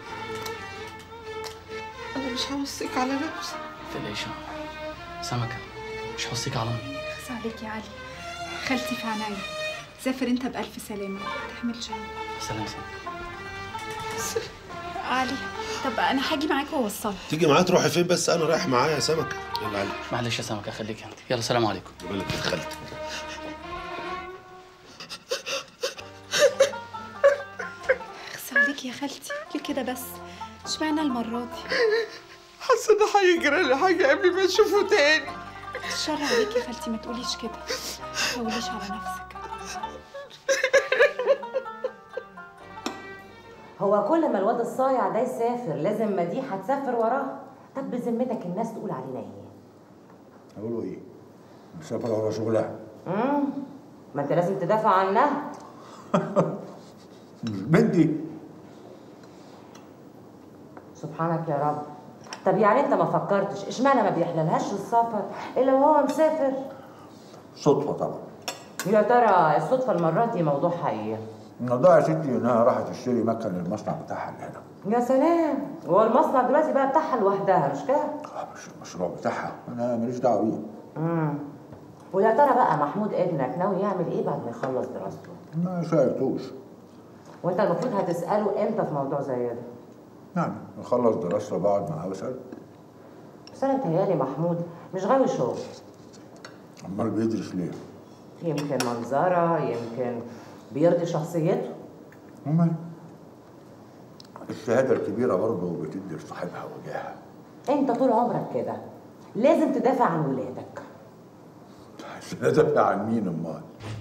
S8: أنا مش هوصيك على نفسي.
S1: تقلقيش سمكه، مش هوصيك على امي.
S12: خص عليك يا علي، خالتي في عناية. سافر انت بألف سلامة، ما تحملش هم.
S1: سلام سلام.
S12: علي، طب انا هاجي معاك واوصلك.
S7: تيجي معايا تروحي فين بس؟ انا رايح معايا يا سمكه. يلا علي.
S1: معلش يا سمكه، خليك انت. يلا سلام عليكم.
S7: بالك يا خالتي.
S12: خص عليك يا خالتي، ليه كده بس؟ اشمعنى المرة دي؟
S8: حاسة إن هيجرى لي حاجة قبل ما أشوفه تاني.
S12: الشر عليك يا خالتي، ما تقوليش كده، ما تقوليش على نفسك.
S11: هو كل ما الواد الصايع ده يسافر لازم مديحة تسافر وراه؟ طب بذمتك الناس تقول علينا ايه؟
S15: هقولوا ايه؟ مسافر ورا شغلها.
S11: ما انت لازم تدافع عنها.
S15: مش بنتي.
S11: سبحانك يا رب. طب يعني انت ما فكرتش اشمعنى ما بيحللهاش السفر الا وهو مسافر؟
S15: صدفة طبعا.
S11: يا ترى الصدفة المرة دي موضوع حقيقي؟
S15: الموضوع يا ستي انها راحت تشتري مكن للمصنع بتاعها اللي هنا.
S11: يا سلام، هو المصنع دلوقتي بقى بتاعها لوحدها مش كده؟
S15: مش المشروع بتاعها، انا ماليش دعوه بيه.
S11: ويا ترى بقى محمود ابنك ناوي يعمل ايه بعد ما يخلص دراسته؟
S15: ما سألتوش.
S11: وانت المفروض هتسأله امتى في موضوع زي ده؟
S15: يعني نخلص دراسته بقعد معاه واسأله.
S11: بس انا متهيألي محمود مش غاوي شغل.
S15: امال بيدرس ليه؟
S11: يمكن منظرة، يمكن بيرضي شخصيته.
S15: امال الشهادة الكبيرة برضه بتدي لصاحبها وجاهها.
S11: انت طول عمرك كده، لازم تدافع عن ولادك.
S15: ادافع عن مين امال؟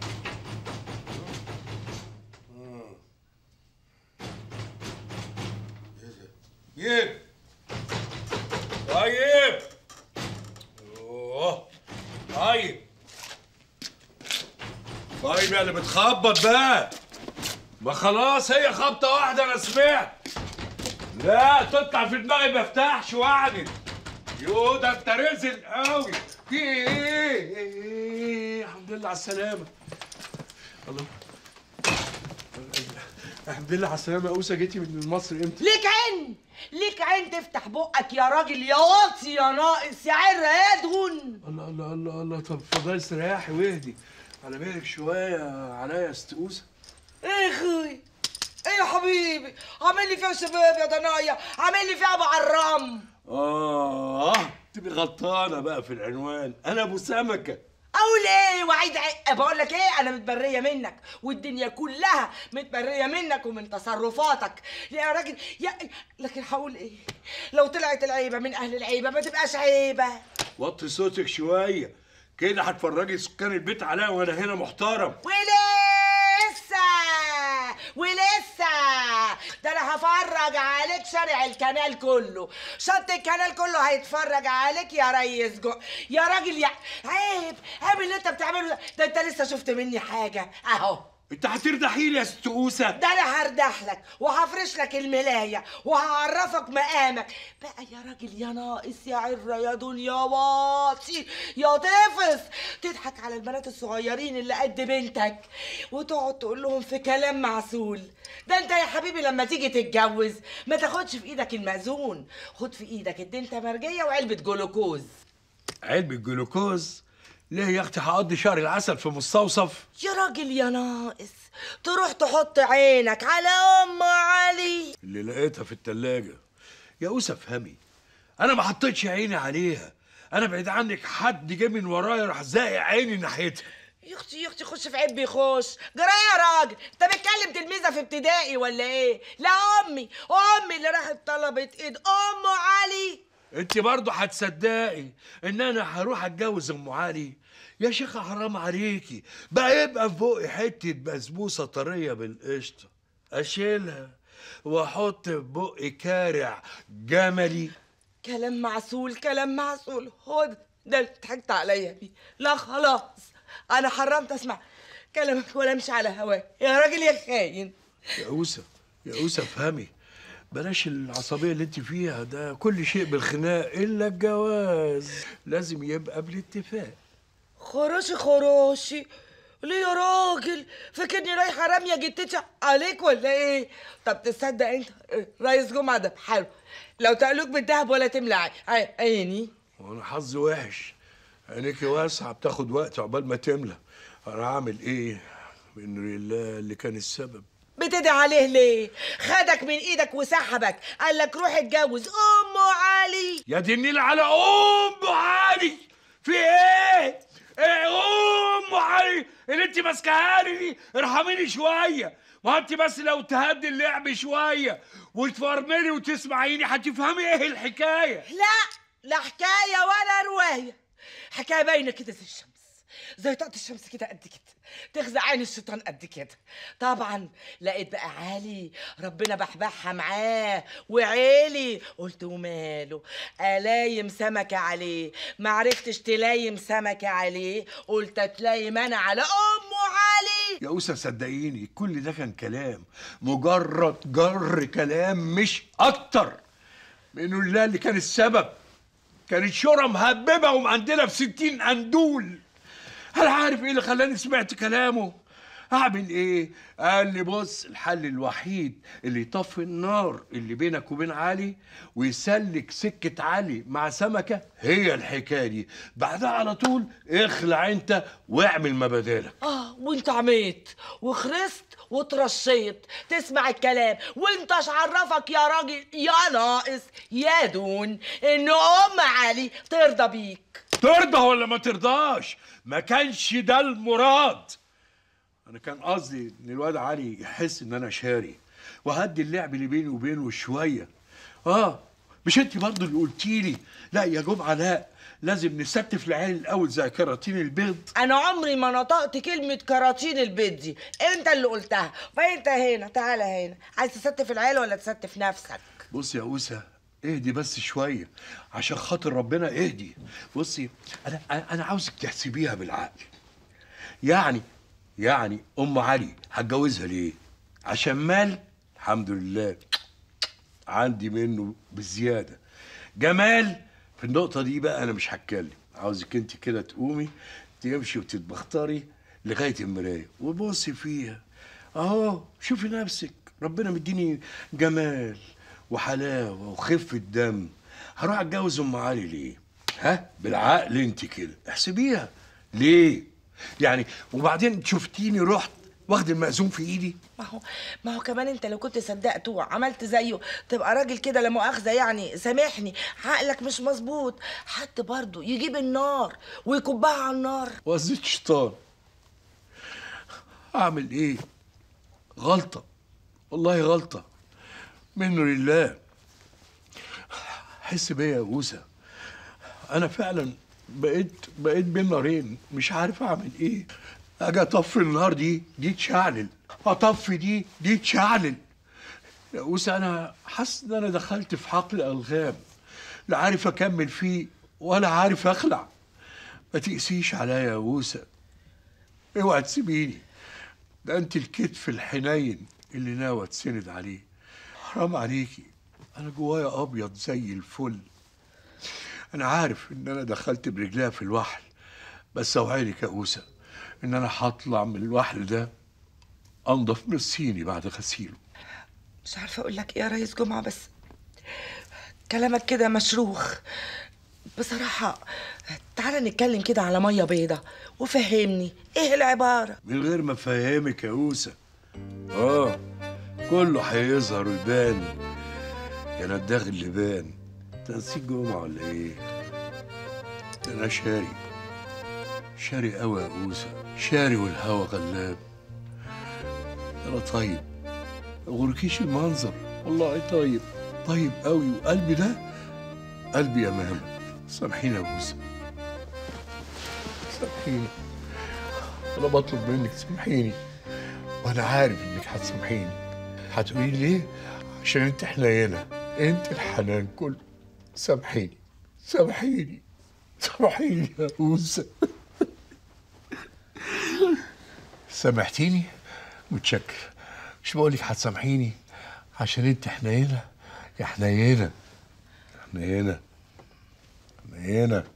S13: طيب طيب اوه طيب طيب يا اللي بتخبط بقى، ما خلاص هي خبطه واحده انا سمعت. لا تطلع في دماغي ما افتحش واعند. يو ده انت رزل قوي. في ايه؟ الحمد لله على السلامه. الله الحمد لله على السلامه. اوسه جيتي من مصر امتى؟
S9: ليك عين تفتح بقك يا راجل يا واطي يا ناقص يا عرة يا دهون.
S13: الله الله الله الله. طب اتفضلي استريحي واهدي على بالك شويه عليا يا ست اوسه.
S9: ايه يا اخوي؟ ايه يا حبيبي؟ عامل لي فيها شباب يا ضنايا، عامل لي فيها ابو عرام.
S13: تبقي غلطانه بقى في العنوان، انا ابو سمكه.
S9: اقول ايه وعيد بقول لك ايه، انا متبريه منك والدنيا كلها متبريه منك ومن تصرفاتك يا راجل لكن هقول ايه؟ لو طلعت العيبه من اهل العيبه ما تبقاش عيبه.
S13: وطي صوتك شويه كده هتفرجي سكان البيت عليا وانا هنا محترم.
S9: ولسه ده انا هفرج عليك شارع الكنال كله، شط الكنال كله هيتفرج عليك يا ريس يا راجل يا عيب اللي انت بتعمله ده انت لسه شفت مني حاجه اهو.
S13: انت هتردحي لي يا ست اوسه؟
S9: ده انا هردح لك وهفرش لك الملايه وهعرفك مقامك بقى يا راجل يا ناقص يا عره يا دنيا واطي يا طفس، تضحك على البنات الصغيرين اللي قد بنتك وتقعد تقول لهم في كلام معسول. ده انت يا حبيبي لما تيجي تتجوز ما تاخدش في ايدك المأذون، خد في ايدك الدنتا مرجيه وعلبه جلوكوز.
S13: علبه جلوكوز؟ ليه يا اختي هقضي شهر العسل في مستوصف؟
S9: يا راجل يا ناقص تروح تحط عينك على ام علي
S13: اللي لقيتها في التلاجة. يا اوسه افهمي، انا ما حطيتش عيني عليها، انا بعيد عنك حد جه من ورايا راح زاقي عيني ناحيتها.
S9: يا اختي خش في عيب بيخش جرايه يا راجل، انت بتكلم تلميذه في ابتدائي ولا ايه؟ لا امي اللي راحت طلبت ايد ام علي.
S13: انت برضه هتصدقي ان انا هروح اتجوز ام علي؟ يا شيخه حرام عليكي، بقى يبقى في بقي حته بسبوسه طريه بالقشطه اشيلها واحط في بقي كارع جملي؟
S9: كلام معسول، كلام معسول. هو ده اللي ضحكت عليا بيه. لا خلاص، انا حرمت اسمع كلامك ولا امشي على هواك يا راجل يا خاين.
S13: يا أوسة يا أوسة افهمي، بلاش العصبية اللي انت فيها، ده كل شيء بالخناق إلا الجواز لازم يبقى بالاتفاق.
S9: خروشي خروشي ليه يا راجل؟ فاكرني رايحة رامية جتتي عليك ولا ايه؟ طب تصدق انت رئيس جمعة ده بحاله لو تقلوك بالدهب ولا تملى عيني؟
S13: وانا حظي وحش، عينيكي واسعة بتاخد وقت عقبال ما تملى. انا هعمل ايه؟ بإذن الله اللي كان السبب.
S9: بتدعي عليه ليه؟ خدك من ايدك وسحبك، قال لك روح اتجوز ام علي.
S13: يا دي النيل على ام علي، في ايه؟ ايه ام علي اللي انت ماسكاها لي دي؟ ارحميني شويه، ما انت بس لو تهدي اللعب شويه وتفرملي وتسمعيني هتفهمي ايه الحكايه.
S9: لا حكايه ولا روايه، حكايه باينه كده زي الشمس، زي طاقة الشمس كده قد كده، تخزق عين الشيطان قد كده. طبعا لقيت بقى علي ربنا بحبحها معاه وعيلي، قلت وماله الايم سمكه عليه، ما عرفتش تلايم سمكه عليه، قلت اتلايم انا على ام علي.
S13: يا أوسة صدقيني كل ده كان كلام، مجرد جر كلام مش اكتر. بإنه الله اللي كان السبب، كانت شورى مهببه ومعندنا في 60 قندول. هل عارف ايه اللي خلاني سمعت كلامه؟ اعمل ايه؟ قال لي بص، الحل الوحيد اللي يطفي النار اللي بينك وبين علي ويسلك سكه علي مع سمكه هي الحكايه دي، بعدها على طول اخلع انت واعمل ما بدالك.
S9: وانت عميت وخرست وترشيت تسمع الكلام، وانتش عرفك يا راجل يا ناقص يا دون ان ام علي ترضى بيك؟
S13: ترضى ولا ما ترضاش؟ ما كانش ده المراد. انا كان قصدي ان الواد علي يحس ان انا شاري وهدي اللعب اللي بيني وبينه شويه. مش انت برضه اللي قلتي لي لا يا جمعه لا، لازم نستف العيال الاول زي كراتين البيض؟
S9: انا عمري ما نطقت كلمه كراتين البيض دي، انت اللي قلتها. فانت هنا، تعالى هنا، عايز تستف العيال ولا تستف نفسك؟
S13: بصي يا أوسة، اهدي بس شويه عشان خاطر ربنا اهدي. بصي انا عاوزك تحسبيها بالعقل. يعني ام علي هتجوزها ليه؟ عشان مال؟ الحمد لله عندي منه بزياده. جمال؟ في النقطه دي بقى انا مش هتكلم، عاوزك انت كده تقومي تمشي وتتبختري لغايه المرايه وبصي فيها اهو، شوفي نفسك، ربنا مديني جمال وحلاوه وخفه دم، هروح اتجوز ام علي ليه؟ بالعقل انت كده احسبيها ليه؟ يعني وبعدين شفتيني رحت واخد المأذون في ايدي؟
S9: ما هو كمان انت لو كنت صدقته وعملت زيه تبقى راجل كده لا مؤاخذه، يعني سامحني، عقلك مش مظبوط. حد برضه يجيب النار ويكبها على النار.
S13: وزيت شيطان. اعمل ايه؟ غلطه، والله غلطه منه لله. حس بيا يا أوسة، انا فعلا بقيت بين نارين، مش عارف اعمل ايه. اجي اطفي النار دي تشعلل، اطفي دي تشعلل. يا أوسة انا حاسس ان انا دخلت في حقل الغام، لا عارف اكمل فيه ولا عارف اخلع. ما تقسيش عليا يا أوسة، اوعى تسيبيني، ده انت الكتف الحنين اللي ناوي تسند عليه. حرام عليكي، انا جوايا ابيض زي الفل. انا عارف ان انا دخلت برجليها في الوحل، بس اوعدك يا أوسة ان انا هطلع من الوحل ده انضف من الصيني بعد غسيله.
S9: مش عارفه اقول لك ايه يا ريس جمعه، بس كلامك كده مشروخ بصراحه. تعالى نتكلم كده على ميه بيضه وفهمني ايه العباره.
S13: من غير ما افهمك يا أوسة، كله هيظهر ويبان يا نداغ اللي بان. تنسيق جمعة ولا ايه؟ انا شاري قوي يا أوسة، شاري والهوى غلاب. انا طيب، ما غركيش المنظر، والله طيب قوي، وقلبي ده قلبي يا ماما، سامحيني يا بوسه، سامحيني. انا بطلب منك سامحيني، وانا عارف انك هتسامحيني. هتقولي ليه؟ عشان انت حنينه، انت الحنان كله. سامحيني سامحيني سامحيني يا بوسه. سامحتيني؟ متشكر. مش بقولك هتسامحيني عشان انت حنينه يا حنينه حنينه حنينه.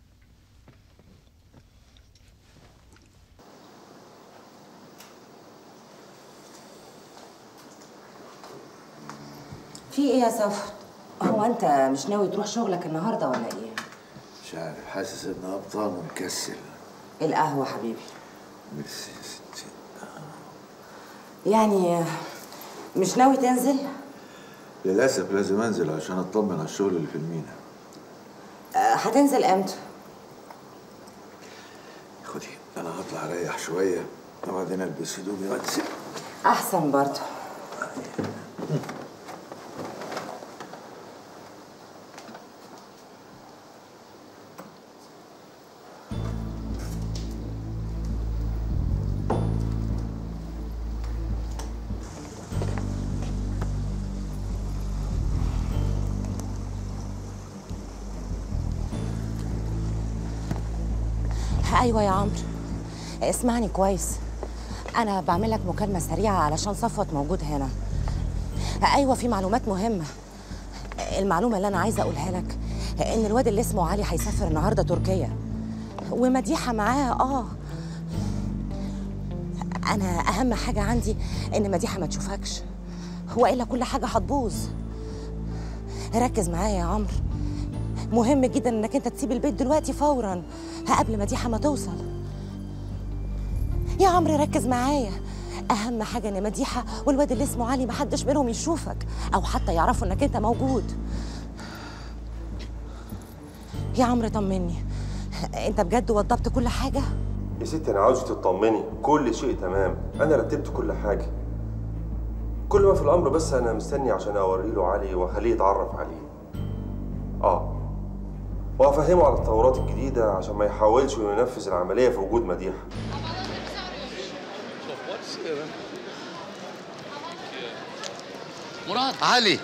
S11: في ايه يا صفوت؟ هو انت مش ناوي تروح شغلك النهارده ولا ايه؟
S15: مش عارف، حاسس ان هبطان ومكسل.
S11: القهوه حبيبي.
S15: ميرسي يا ستي.
S11: يعني مش ناوي تنزل؟
S15: للاسف لازم انزل عشان اطمن على الشغل اللي في المينا.
S11: هتنزل امتى؟
S15: خدي انا هطلع اريح شويه وبعدين البس هدومي وانزل.
S11: احسن برضه. ايوه يا عمرو، اسمعني كويس. انا بعمل لك مكالمه سريعه علشان صفوت موجود هنا. ايوه في معلومات مهمه. المعلومه اللي انا عايزه اقولها لك ان الواد اللي اسمه علي هيسافر النهارده تركيا ومديحه معاه. انا اهم حاجه عندي ان مديحه ما تشوفكش، والا كل حاجه هتبوظ. ركز معايا يا عمرو، مهم جدا انك انت تسيب البيت دلوقتي فورا قبل مديحه ما توصل. يا عمرو ركز معايا، اهم حاجه ان مديحه والواد اللي اسمه علي محدش منهم يشوفك او حتى يعرفوا انك انت موجود. يا عمرو طمني، انت بجد وضبت كل حاجه؟
S14: يا ستي انا عاوزك تطمني، كل شيء تمام، انا رتبت كل حاجه. كل ما في الامر بس انا مستني عشان اوري له علي واخليه يتعرف عليه. وافهمه على التطورات الجديده عشان ما يحاولش ينفذ العمليه في وجود مديحه.
S1: مراد.
S2: علي،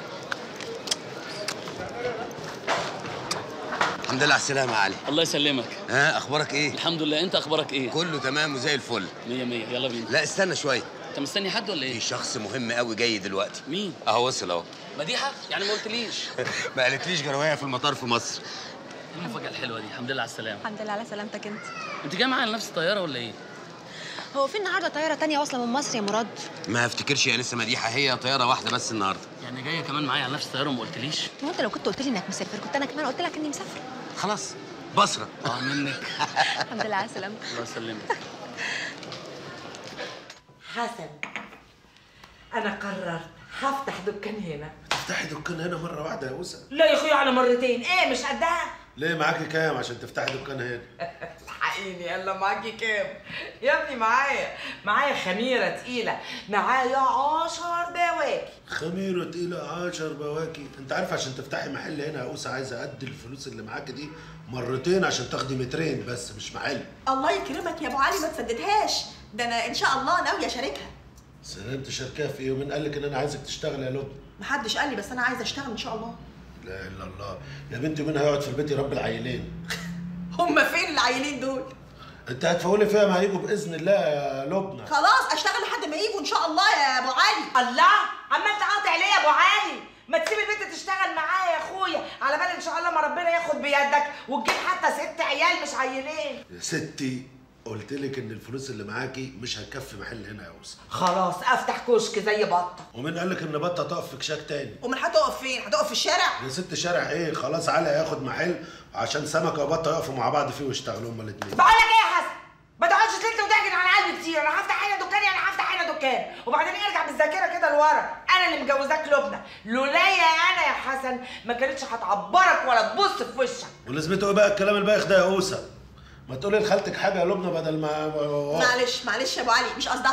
S2: الحمد لله على السلامة يا علي.
S1: الله يسلمك.
S2: ها اخبارك ايه؟
S1: الحمد لله، انت اخبارك ايه؟
S2: كله تمام وزي الفل.
S1: 100 100. يلا بينا.
S2: لا استنى شويه.
S1: انت مستني حد ولا ايه؟
S2: في شخص مهم قوي جاي دلوقتي.
S1: مين؟
S2: اهو وصل اهو.
S1: مديحه؟ يعني ما قلتليش.
S2: ما قالتليش غير وهي في المطار في مصر.
S1: ايه المفاجأة الحلوة دي؟ الحمد لله على السلامة.
S12: الحمد لله على سلامتك انت.
S1: انت جايه معايا على نفس الطيارة ولا ايه؟
S3: هو في النهارده طياره تانية واصله من مصر يا مراد؟
S2: ما افتكرش يا لسه مديحه، هي طياره واحده بس النهارده.
S1: يعني جايه كمان معايا على نفس الطياره وما قلتليش؟
S3: ما انت لو كنت قلت لي انك مسافر كنت انا كمان قلت لك اني مسافر.
S2: خلاص بصره.
S1: منك.
S3: الحمد لله على سلامتك.
S1: الله يسلمك.
S9: حسن، انا قررت هفتح دكان هنا.
S7: تفتحي دكان هنا مره واحده يا أوسة؟
S9: لا يا اخويا على مرتين، ايه مش قدها؟
S7: ليه معاكي كام عشان تفتحي دكان هنا؟
S9: الحقيني يلا معاكي كام؟ يا ابني معايا خميره تقيله، معايا 10 بواكي.
S7: خميره تقيله 10 بواكي؟ انت عارف عشان تفتحي محل هنا يا أوسة عايزه قد الفلوس اللي معاكي دي مرتين عشان تاخدي مترين بس مش محل.
S6: الله يكرمك يا ابو علي، ما تصدقهاش، ده انا ان شاء الله ناويه اشاركها.
S7: سلام، تشاركيها في ايه؟ ومين قال لك ان انا عايزك تشتغلي يا لب؟
S6: محدش قال لي، بس انا عايزه اشتغل ان شاء الله.
S7: لا اله الا الله يا بنتي، مين هيقعد في البيت يربي العيلين؟
S6: هما فين العيلين دول؟
S7: انت هتفولي فيها ما هيجوا باذن الله يا لبنى.
S6: خلاص اشتغل لحد ما يجوا ان شاء الله يا ابو علي.
S9: الله، عمال تقاطع ليه يا ابو علي؟ ما تسيب البنت تشتغل معايا يا اخويا، على بال ان شاء الله ما ربنا ياخد بيدك وتجيب حتى 6 عيال مش عيلين.
S7: يا ستي قلت لك ان الفلوس اللي معاكي مش هتكفي محل هنا يا أوسة.
S9: خلاص افتح كشك زي بطه.
S7: ومين قال لك ان بطه تقف في كشاك تاني؟
S6: امال هتقف فين؟ هتقف في الشارع؟
S7: يا ست شارع ايه؟ خلاص علي هياخد محل عشان سمكه وبطه يقفوا مع بعض فيه ويشتغلوا هما الاثنين.
S9: بقول لك ايه يا حسن؟ ما تقعدش تلت وتعجن على قلبي كتير، انا هفتح هنا دكان يعني هفتح هنا دكان، وبعدين ارجع بالذاكره كده لورا، انا اللي مجوزاك لبنى، لولايا انا يا حسن ما كانتش هتعبرك ولا تبص في وشك.
S7: ولازمته ايه بقى الكلام البايخ ده يا أوسة؟ ما تقولي لخالتك حاجه يا لبنى بدل ما
S6: معلش يا ابو علي، مش قصدها.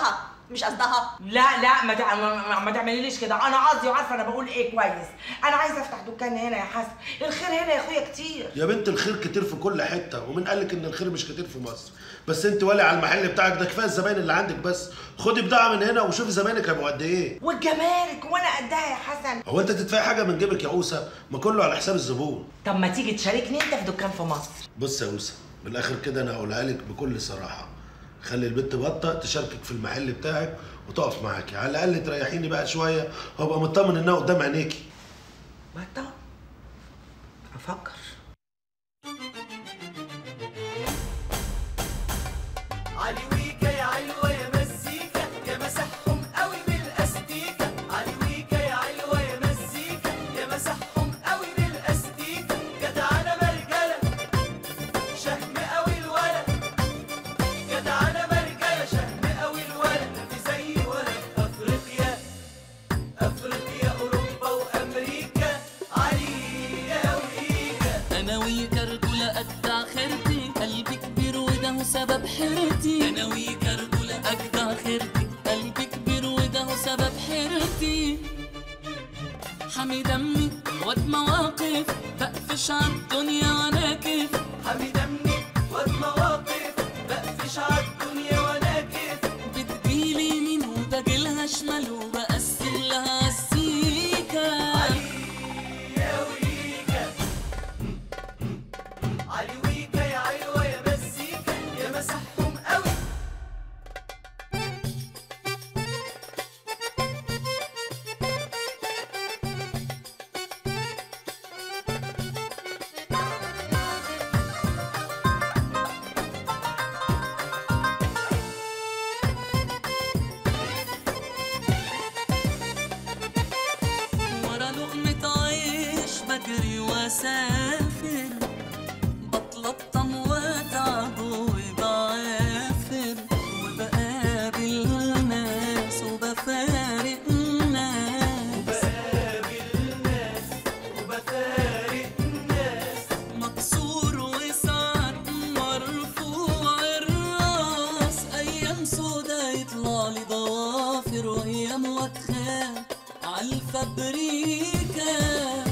S6: مش قصدها.
S9: لا ما تعمليليش كده، انا قصدي وعارفه انا بقول ايه كويس. انا عايزه افتح دكان هنا يا حسن، الخير هنا يا اخويا كتير.
S7: يا بنت الخير كتير في كل حته، ومين قالك ان الخير مش كتير في مصر؟ بس انت ولي على المحل بتاعك ده، كفايه الزباين اللي عندك بس. خدي بضاعه من هنا وشوفي زباينك هيبقوا قد ايه.
S9: والجمارك وانا قدها يا حسن.
S7: هو انت تدفعي حاجه من جيبك يا اوسه؟ ما كله على حساب الزبون.
S9: طب ما تيجي تشاركني انت في دكان في مصر.
S7: بص يا اوسه، من الاخر كده انا هقولها لك بكل صراحه، خلي البنت بطه تشاركك في المحل بتاعك وتقف معاكي، على الاقل تريحيني بقى شويه وابقى مطمن انها قدام عينيكي.
S9: بطه افكر.
S17: علي ويكا يا علوة يا مزيكا، يا مسحهم قوي بالاستيكة. علي ويكا يا علوة يا مزيكا، يا مسحهم قوي بالاستيكة. جدعانة مرجلة شهم قوي الولد، جدعانة مرجلة شهم قوي الولد. في زي ولد افريقيا، افريقيا اوروبا وامريكا. علي يا ويكا.
S18: انا ويكا رجولة قد اخرتي، قلبي كبير وده سبب حيرتي. انا ويكا رجولة قد اخرتي، قلبي كبير وده سبب حيرتي. حامي دمي واد مواقف، بقفش عالدنيا وانا كيف.
S17: حامي دمي واد مواقف، بقفش عالدنيا وانا كيف.
S18: بتجيلي يمين وبجيلها شمال وبقسم لها السيكة.
S17: علي يا ويكا، علي ويكا يا علوة يا مزيكا، يا مسحهم قوي.
S18: ورا لقمة عيش بجري واسافر، بتلطم واتعب وبعافر، وبقابل ناس وبفارق ناس.
S17: وبفارق ناس.
S18: مكسور وساعات مرفوع الراس، ايام سودا يطلع لي ضوافر، وايام واتخان عالفبريكة.